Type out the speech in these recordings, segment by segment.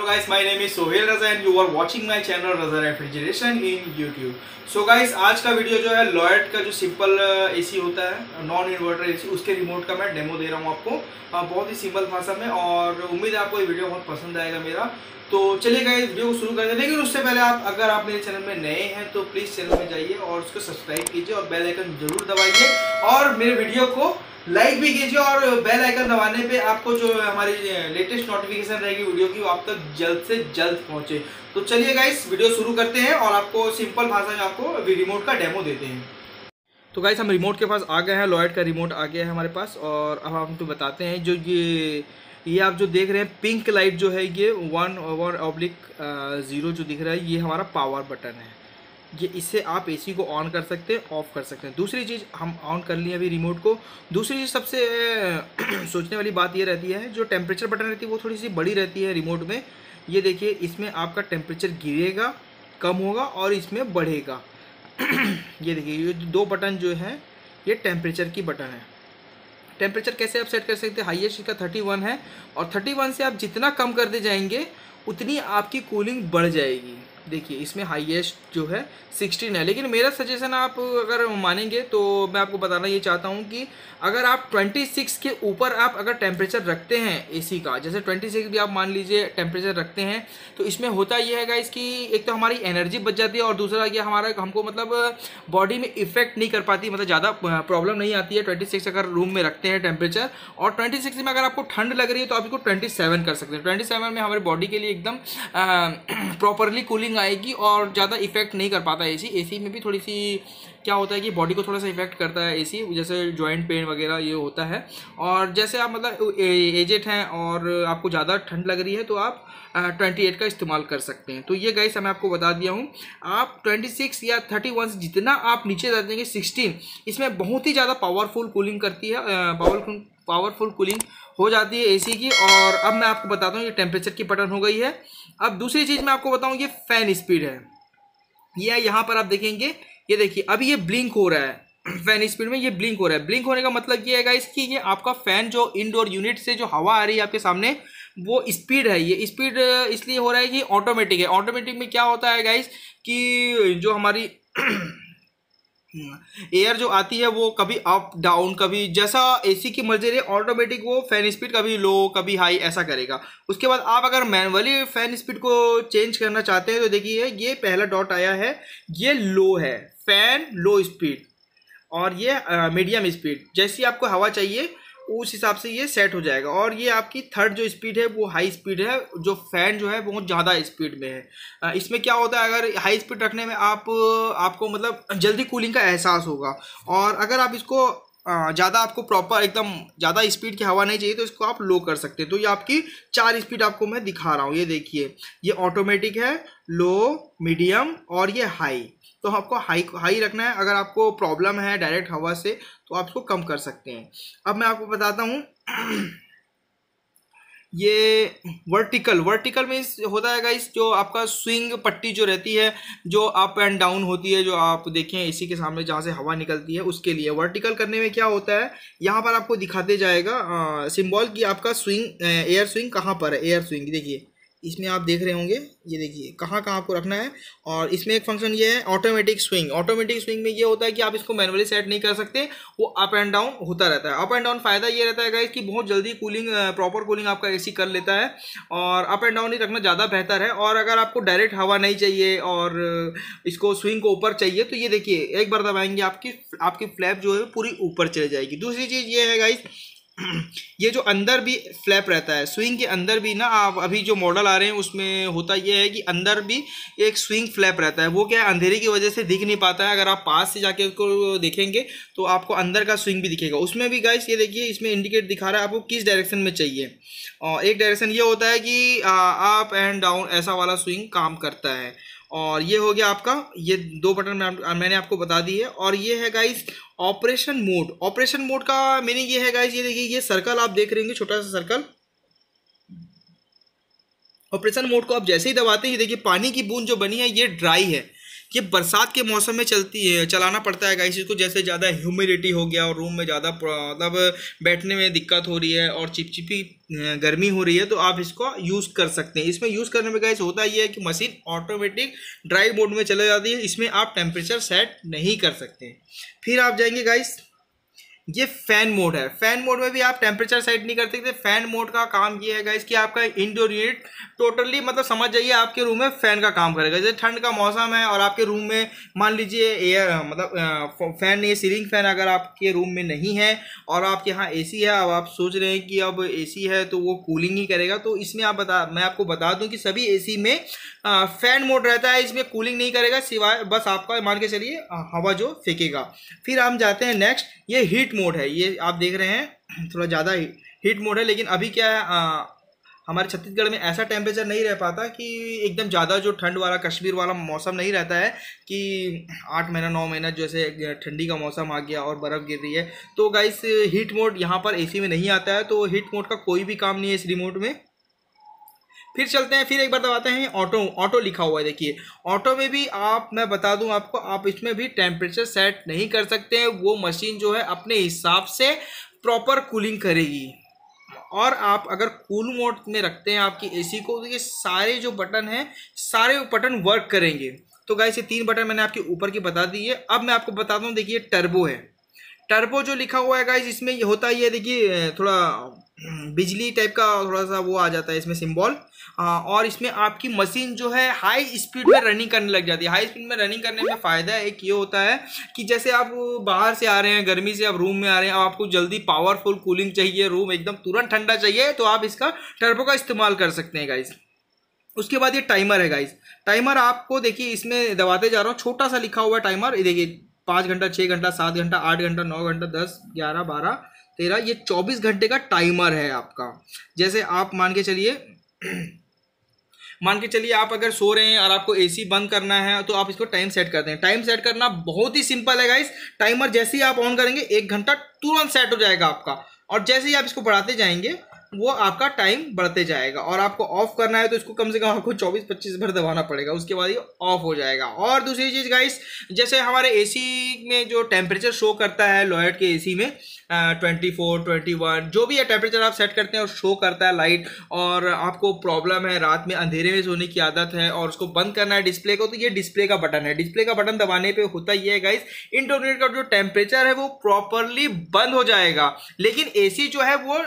guys, my name is Sohail Raza and you are watching my channel Raza Refrigeration in YouTube. So guys, आज का video जो है Lloyd का जो simple AC होता है नॉन इन्वर्टर एसी, उसके रिमोट का मैं डेमो दे रहा हूँ आपको बहुत ही सिंपल भाषा में, और उम्मीद है आपको ये वीडियो बहुत पसंद आएगा मेरा। तो चलिए गाइस, वीडियो को शुरू करते हैं। लेकिन उससे पहले अगर आप मेरे चैनल में नए हैं तो प्लीज़ चैनल में जाइए और उसको सब्सक्राइब कीजिए और बेल आइकन जरूर दबाइए, और मेरे वीडियो को लाइक भी कीजिए, और बेल आइकन दबाने पे आपको जो हमारी लेटेस्ट नोटिफिकेशन रहेगी वीडियो की, वो आप तक जल्द से जल्द पहुंचे। तो चलिए गाइस, वीडियो शुरू करते हैं और आपको सिंपल भाषा में आपको रिमोट का डेमो देते हैं। तो गाइस, हम रिमोट के पास आ गए हैं, लॉयड का रिमोट आ गया है हमारे पास, और अब हम तो बताते हैं जो ये आप जो देख रहे हैं पिंक लाइट जो है, ये 1/0 जो दिख रहा है, ये हमारा पावर बटन है। ये इससे आप एसी को ऑन कर सकते हैं, ऑफ कर सकते हैं। दूसरी चीज़, हम ऑन कर लिए अभी रिमोट को। दूसरी चीज़ सबसे सोचने वाली बात ये रहती है, जो टेम्परेचर बटन रहती है वो थोड़ी सी बड़ी रहती है रिमोट में। ये देखिए, इसमें आपका टेम्परेचर गिरेगा, कम होगा, और इसमें बढ़ेगा। ये देखिए, ये दो बटन जो हैं ये टेम्परेचर की बटन है। टेम्परेचर कैसे आप सेट कर सकते हैं? हाईएस्ट इसका 31 है, और 31 से आप जितना कम करते जाएंगे उतनी आपकी कूलिंग बढ़ जाएगी। देखिए, इसमें हाईएस्ट जो है 16 है, लेकिन मेरा सजेशन आप अगर मानेंगे तो मैं आपको बताना ये चाहता हूँ कि अगर आप 26 के ऊपर आप अगर टेम्परेचर रखते हैं एसी का, जैसे 26 भी आप मान लीजिए टेम्परेचर रखते हैं, तो इसमें होता ये है गाइस कि एक तो हमारी एनर्जी बच जाती है, और दूसरा ये हमको मतलब बॉडी में इफेक्ट नहीं कर पाती, मतलब ज़्यादा प्रॉब्लम नहीं आती है 26 अगर रूम में रखते हैं टेम्परेचर। और 26 में अगर आपको ठंड लग रही है तो आप इसको 27 कर सकते हैं। 27 में हमारी बॉडी के लिए एकदम प्रॉपरली कूलिंग आएगी, और ज़्यादा इफेक्ट नहीं कर पाता एसी। एसी में भी थोड़ी सी क्या होता है कि बॉडी को थोड़ा सा इफेक्ट करता है एसी, जैसे जॉइंट पेन वगैरह ये होता है। और जैसे आप मतलब एजेड हैं और आपको ज़्यादा ठंड लग रही है तो आप 28 का इस्तेमाल कर सकते हैं। तो ये गाइस मैं आपको बता दिया हूँ, आप 26 या 31 जितना आप नीचे रख देंगे 16, इसमें बहुत ही ज़्यादा पावरफुल कूलिंग करती है, पावरफुल कूलिंग हो जाती है एसी की। और अब मैं आपको बताता हूँ, ये टेम्परेचर की बटन हो गई है। अब दूसरी चीज़ मैं आपको बताऊँ, ये फ़ैन स्पीड है। ये यहाँ पर आप देखेंगे, ये देखिए अभी ये ब्लिंक हो रहा है फैन स्पीड में, ये ब्लिंक हो रहा है। ब्लिंक होने का मतलब ये है गाइस कि ये आपका फैन जो इंडोर यूनिट से जो हवा आ रही है आपके सामने, वो स्पीड है। ये स्पीड इसलिए हो रहा है कि ऑटोमेटिक है। ऑटोमेटिक में क्या होता है गाइस कि जो हमारी एयर जो आती है वो कभी अप डाउन, कभी जैसा एसी की मर्जी रहे, ऑटोमेटिक वो फैन स्पीड कभी लो कभी हाई ऐसा करेगा। उसके बाद आप अगर मैनुअली फैन स्पीड को चेंज करना चाहते हैं तो देखिए, ये पहला डॉट आया है, ये लो है, फैन लो स्पीड, और ये मीडियम स्पीड। जैसी आपको हवा चाहिए उस हिसाब से ये सेट हो जाएगा। और ये आपकी थर्ड जो स्पीड है वो हाई स्पीड है, जो फैन जो है बहुत ज़्यादा स्पीड में है। इसमें क्या होता है, अगर हाई स्पीड रखने में आपको मतलब जल्दी कूलिंग का एहसास होगा, और अगर आप इसको ज़्यादा आपको प्रॉपर एकदम ज़्यादा स्पीड की हवा नहीं चाहिए तो इसको आप लो कर सकते हैं। तो ये आपकी 4 स्पीड आपको मैं दिखा रहा हूँ। ये देखिए, ये ऑटोमेटिक है, लो, मीडियम और ये हाई। तो आपको हाई रखना है। अगर आपको प्रॉब्लम है डायरेक्ट हवा से तो आप इसको कम कर सकते हैं। अब मैं आपको बताता हूँ ये वर्टिकल में होता है गाइस, जो आपका स्विंग पट्टी जो रहती है, जो अप एंड डाउन होती है, जो आप देखें एसी के सामने जहाँ से हवा निकलती है, उसके लिए वर्टिकल करने में क्या होता है, यहाँ पर आपको दिखाते जाएगा सिंबल की आपका स्विंग, एयर स्विंग कहाँ पर है। एयर स्विंग देखिए, इसमें आप देख रहे होंगे, ये देखिए कहाँ आपको रखना है। और इसमें एक फंक्शन ये है ऑटोमेटिक स्विंग। ऑटोमेटिक स्विंग में ये होता है कि आप इसको मैनुअली सेट नहीं कर सकते, वो अप एंड डाउन होता रहता है। अप एंड डाउन फायदा ये रहता है गाइस कि बहुत जल्दी कूलिंग, प्रॉपर कूलिंग आपका एसी कर लेता है, और अप एंड डाउन ही रखना ज़्यादा बेहतर है। और अगर आपको डायरेक्ट हवा नहीं चाहिए और इसको स्विंग को ऊपर चाहिए तो ये देखिए, एक बार दबाएंगे आपकी फ्लैप जो है पूरी ऊपर चली जाएगी। दूसरी चीज़ ये है गाइस, ये जो अंदर भी फ्लैप रहता है स्विंग के अंदर भी ना, आप अभी जो मॉडल आ रहे हैं उसमें होता ये है कि अंदर भी एक स्विंग फ्लैप रहता है। वो क्या है, अंधेरे की वजह से दिख नहीं पाता है। अगर आप पास से जाके उसको देखेंगे तो आपको अंदर का स्विंग भी दिखेगा। उसमें भी गाइस ये देखिए, इसमें इंडिकेट दिखा रहा है आपको किस डायरेक्शन में चाहिए। और एक डायरेक्शन ये होता है कि अप एंड डाउन ऐसा वाला स्विंग काम करता है। और ये हो गया आपका, ये दो बटन मैंने आपको बता दी है। और ये है guys operation mode. Operation mode का मीनिंग ये है गाइस, ये देखिए, ये सर्कल आप देख रहे होंगे, छोटा सा सर्कल। ऑपरेशन मोड को आप जैसे ही दबाते हैं, देखिए पानी की बूंद जो बनी है ये ड्राई है, ये बरसात के मौसम में चलाना पड़ता है गाइस इसको, जैसे ज़्यादा ह्यूमिडिटी हो गया और रूम में ज़्यादा मतलब बैठने में दिक्कत हो रही है और चिपचिपी गर्मी हो रही है, तो आप इसको यूज़ कर सकते हैं। इसमें यूज़ करने में गाइस होता ये है कि मशीन ऑटोमेटिक ड्राई मोड में चले जाती है, इसमें आप टेम्परेचर सेट नहीं कर सकते। फिर आप जाएंगे गाइस, ये फैन मोड है। फैन मोड में भी आप टेम्परेचर सेट नहीं कर सकते। फैन मोड का काम ये है गाइस कि आपका इंडोर यूनिट टोटली मतलब समझ जाइए आपके रूम में फैन का काम करेगा। जैसे ठंड का मौसम है और आपके रूम में मान लीजिए एयर मतलब फैन नहीं है, सीलिंग फैन अगर आपके रूम में नहीं है और आपके यहाँ एसी है, अब आप सोच रहे हैं कि अब एसी है तो वो कूलिंग ही करेगा, तो इसमें मैं आपको बता दूं कि सभी एसी में फैन मोड रहता है, इसमें कूलिंग नहीं करेगा, सिवाय बस आपका मान के चलिए हवा जो फेंकेगा। फिर हम जाते हैं नेक्स्ट, ये हीट मोड है। ये आप देख रहे हैं थोड़ा ज़्यादा हीट मोड है, लेकिन अभी क्या है हमारे छत्तीसगढ़ में ऐसा टेम्परेचर नहीं रह पाता कि एकदम ज़्यादा जो ठंड वाला कश्मीर वाला मौसम नहीं रहता है कि 8 महीना 9 महीना जैसे ठंडी का मौसम आ गया और बर्फ़ गिर रही है। तो गाइस हीट मोड यहाँ पर एसी में नहीं आता है, तो हीट मोड का कोई भी काम नहीं है इस रिमोट में। फिर चलते हैं, फिर एक बार दबाते हैं ऑटो। ऑटो लिखा हुआ है, देखिए ऑटो में भी मैं बता दूं आपको, आप इसमें भी टेम्परेचर सेट नहीं कर सकते हैं। वो मशीन जो है अपने हिसाब से प्रॉपर कूलिंग करेगी। और आप अगर कूल मोड में रखते हैं आपकी एसी को, तो ये सारे जो बटन हैं सारे बटन वर्क करेंगे। तो गाइस ये 3 बटन मैंने आपके ऊपर की बता दी है। अब मैं आपको बताता हूँ, देखिए टर्बो है। टर्बो जो लिखा हुआ है गाइस, इसमें ये होता है, ये देखिए थोड़ा बिजली टाइप का थोड़ा सा वो आ जाता है इसमें सिंबल, और इसमें आपकी मशीन जो है हाई स्पीड में रनिंग करने लग जाती है। हाई स्पीड में रनिंग करने में फ़ायदा एक ये होता है कि जैसे आप बाहर से आ रहे हैं गर्मी से, आप रूम में आ रहे हैं, अब आपको जल्दी पावरफुल कूलिंग चाहिए, रूम एकदम तुरंत ठंडा चाहिए, तो आप इसका टर्बो का इस्तेमाल कर सकते हैं गाइस। उसके बाद ये टाइमर है गाइस। टाइमर आपको देखिए इसमें दबाते जा रहा हूँ, छोटा सा लिखा हुआ है टाइमर, ये देखिए 5 घंटा, 6 घंटा, 7 घंटा, 8 घंटा, 9 घंटा, 10, 11, 12, 13, ये 24 घंटे का टाइमर है आपका। जैसे आप मान के चलिए आप अगर सो रहे हैं और आपको एसी बंद करना है, तो आप इसको टाइम सेट करते हैं। टाइम सेट करना बहुत ही सिंपल है गाइस। टाइमर जैसे ही आप ऑन करेंगे 1 घंटा तुरंत सेट हो जाएगा आपका, और जैसे ही आप इसको बढ़ाते जाएंगे वो आपका टाइम बढ़ते जाएगा। और आपको ऑफ करना है तो इसको कम से कम आपको 24-25 बार दबाना पड़ेगा, उसके बाद ये ऑफ हो जाएगा। और दूसरी चीज़ गाइस, जैसे हमारे एसी में जो टेम्परेचर शो करता है, लॉयड के एसी में 24, 21 जो भी है टेम्परेचर आप सेट करते हैं और शो करता है लाइट, और आपको प्रॉब्लम है रात में अंधेरे में सोने की आदत है और उसको बंद करना है डिस्प्ले को, तो ये डिस्प्ले का बटन है। डिस्प्ले का बटन दबाने पे होता ये है गाइस, इंटरनेट का जो टेम्परेचर है वो प्रॉपरली बंद हो जाएगा, लेकिन एसी जो है वो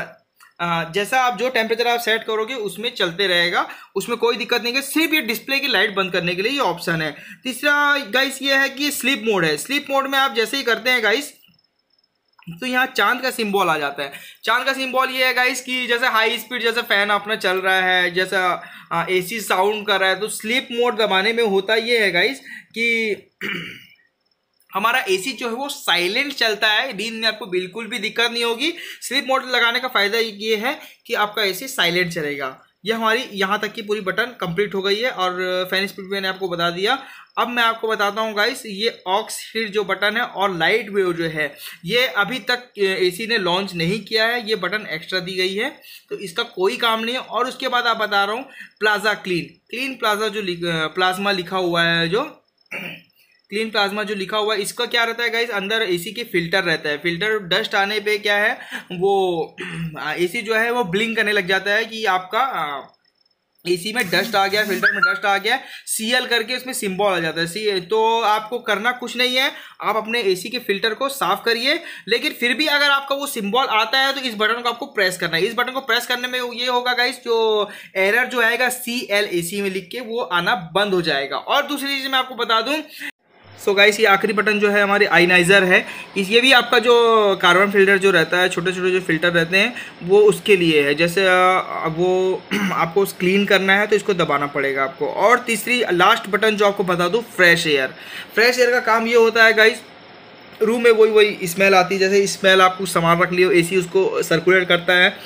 जैसा आप जो टेम्परेचर आप सेट करोगे उसमें चलते रहेगा, उसमें कोई दिक्कत नहीं है। सिर्फ ये डिस्प्ले की लाइट बंद करने के लिए ये ऑप्शन है। तीसरा गाइस ये है कि स्लीप मोड है। स्लीप मोड में आप जैसे ही करते हैं गाइस, तो यहाँ चांद का सिंबल आ जाता है। चांद का सिंबल ये है गाइस कि जैसे हाई स्पीड जैसे फैन अपना चल रहा है, जैसा एसी साउंड कर रहा है, तो स्लीप मोड दबाने में होता ये है गाइस कि हमारा एसी जो है वो साइलेंट चलता है, नींद में आपको बिल्कुल भी दिक्कत नहीं होगी। स्लीप मोड लगाने का फायदा ये है कि आपका एसी साइलेंट चलेगा। ये हमारी यहाँ तक की पूरी बटन कंप्लीट हो गई है, और फैन स्पीड मैंने आपको बता दिया। अब मैं आपको बताता हूँ गाइस, ये ऑक्स हीट जो बटन है और लाइट वेव जो है, ये अभी तक एसी ने लॉन्च नहीं किया है, ये बटन एक्स्ट्रा दी गई है, तो इसका कोई काम नहीं है। और उसके बाद आप बता रहा हूँ प्लाजा क्लीन प्लाजा जो प्लाज्मा लिखा हुआ है, जो क्लीन प्लाज्मा जो लिखा हुआ है, इसका क्या रहता है गाइस, अंदर एसी के फिल्टर रहता है। फिल्टर डस्ट आने पे क्या है, वो एसी जो है वो ब्लिंक करने लग जाता है कि आपका एसी में डस्ट आ गया, फिल्टर में डस्ट आ गया, सीएल करके उसमें सिंबल आ जाता है। तो आपको करना कुछ नहीं है, आप अपने एसी के फिल्टर को साफ करिए, लेकिन फिर भी अगर आपका वो सिंबल आता है तो इस बटन को आपको प्रेस करना है। इस बटन को प्रेस करने में ये होगा गाइस, जो एरर जो आएगा CL एसी में लिख के वो आना बंद हो जाएगा। और दूसरी चीज़ मैं आपको बता दूं, सो गाइस ये आखिरी बटन जो है हमारी आयनाइज़र है। ये भी आपका जो कार्बन फिल्टर जो रहता है, छोटे छोटे जो फिल्टर रहते हैं, वो उसके लिए है। जैसे वो आपको क्लीन करना है तो इसको दबाना पड़ेगा आपको। और तीसरी लास्ट बटन जो आपको बता दूं, फ्रेश एयर। फ्रेश एयर का काम ये होता है गाइस, रूम में वही स्मेल आती है, जैसे स्मेल आप कुछ सामान रख लियो, एसी उसको सर्कुलेट करता है,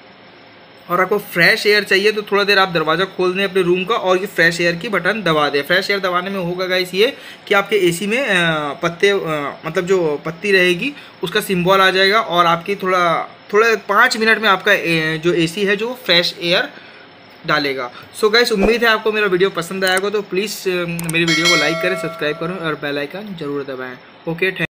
और आपको फ्रेश एयर चाहिए तो थोड़ा देर आप दरवाज़ा खोल दें अपने रूम का और ये फ्रेश एयर की बटन दबा दें। फ्रेश एयर दबाने में होगा गाइस ये कि आपके एसी में पत्ते मतलब जो पत्ती रहेगी उसका सिंबल आ जाएगा, और आपकी थोड़ा 5 मिनट में आपका जो एसी है जो फ्रेश एयर डालेगा। सो गाइस, उम्मीद है आपको मेरा वीडियो पसंद आएगा, तो प्लीज़ मेरी वीडियो को लाइक करें, सब्सक्राइब करें और बेल आइकन जरूर दबाएं। Okay, thank